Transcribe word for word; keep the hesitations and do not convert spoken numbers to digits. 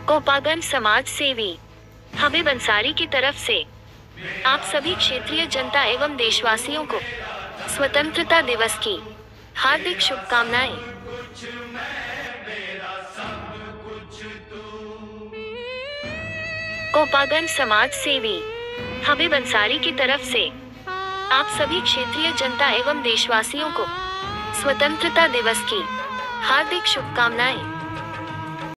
कोपागंज समाज सेवी हबीब अंसारी की तरफ से आप सभी क्षेत्रीय जनता एवं देशवासियों को स्वतंत्रता दिवस की हार्दिक शुभकामनाएं। कोपागंज समाज सेवी हबीब अंसारी की तरफ से आप सभी क्षेत्रीय जनता एवं देशवासियों को स्वतंत्रता दिवस की हार्दिक शुभकामनाएं।